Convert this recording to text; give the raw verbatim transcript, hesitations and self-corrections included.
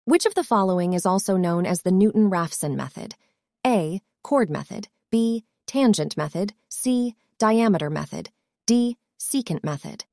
Which of the following is also known as the Newton-Raphson method? A. Chord method. B. Tangent method. C. Diameter method. D. Secant method.